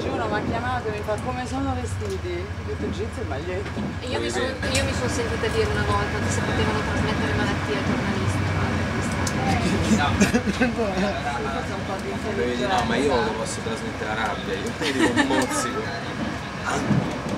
uno mi ha chiamato e mi fa come sono vestiti? Ho detto jeans e maglietta. Io mi sono sentita dire una volta che se potevano trasmettere malattie ai giornalisti. No, ma io lo posso trasmettere la rabbia, io ti dico un mozzico.